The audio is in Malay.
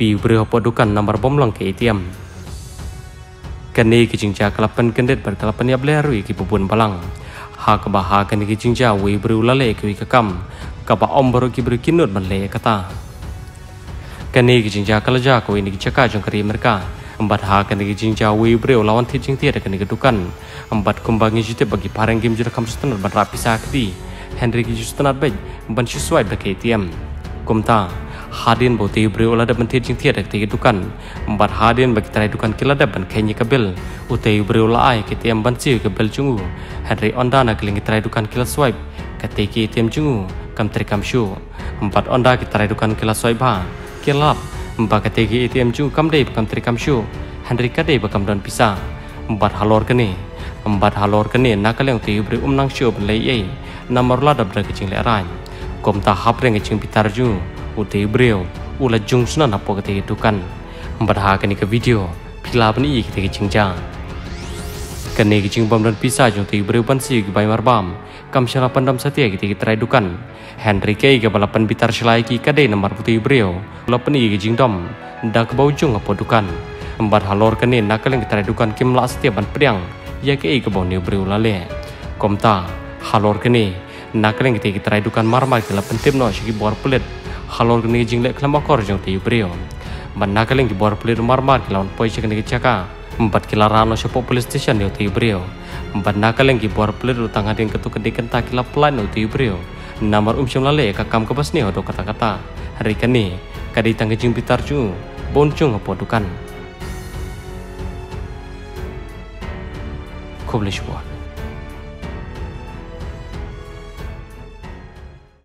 pi beri dukan nomor bom lang ke ATM. Kani kijingja kelapan kendet berkelapan ya belerui ki pupun balang. Ha kebaha kani kijingja wi beri ulale ki kekam. Kaba om baru ki beri kinut banle kata. Kani kijingja kalaja ko ini kijaka jong kari mereka. Empat ha kani kijingja wi beri lawan tijing tiada kani kedukan. Empat kumbangi jute bagi parang game jura kam sustanar berrapi sakti. Henry ki sustanar bej ban sesuai berke ATM. Kumta hadin boti beri ulada ban tijing tiada kani kedukan. Empat hadin bagi tarai dukan kilada ban kenyi kabel. Utai beri ulai ki ATM ban siu kabel jungu. Henry onda na kelingi tarai dukan kila swipe. Kateki ATM jungu kam terikam syu. Empat onda ki tarai dukan kila swipe ha. Kilap empat kategi ATM jungu kam dei bakam terikam syu. Henry kadei bakam don pisah. Empat halor kene nakal yang tu beri nang syu ban lei ei. Nomor la dabra kecing le rai. Kom ta hap reng kecing pitar jungu. Utai beriu ula jung sunan apo kategi dukan. Empat ha kene ke video pila ban i kategi cingja. Kene kecing bom dan pisah jung tu beriu ban siu ki bai marbam. Kam syara pandam setia kategi terai dukan. Henry kei ke balapan bitar selai ki kadai nomor putih beriu. Lapan i kecing dom. Dak bau jung apo dukan. Empat halor kene nakal yang terai dukan kim la setia ban pedang. Ya kei ke bau ni beriu lale. Komta halor kene nakal yang kategi terai dukan marmar ke lapan tim no sigi bor pelit. Halor kene jing lek kelamakor jung tu beriu. Ban nakal yang ki bor pelit marmar ke lawan poi kene kecaka. Empat kilarano sepo police station ni tu beriu. Empat nakal yang ki bor pelit utang hadin ketuk kedikan tak kila plan tu beriu. Namar syam lale kakam kebas ni atau kata-kata. Hari kini kadi tangga jing pitar jungu. Boncung apa dukan. Kublish buat.